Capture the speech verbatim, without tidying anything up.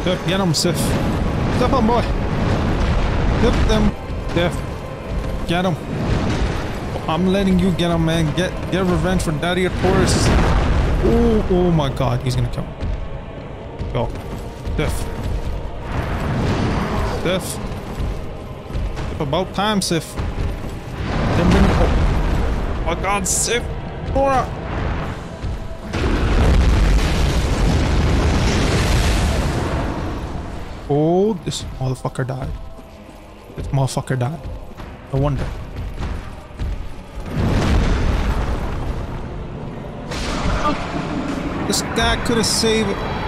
Sif, get him, Sif. Step on, boy. Hit them. Sif. Get him. I'm letting you get him, man. Get get revenge for Daddy Artorias. Oh, oh my god, he's gonna kill him. Go. Sif. Sif. Sif, about time, Sif. Then bring it. Oh my god, Sif. Nora. Oh, this motherfucker died. This motherfucker died. No wonder. This guy could have saved it.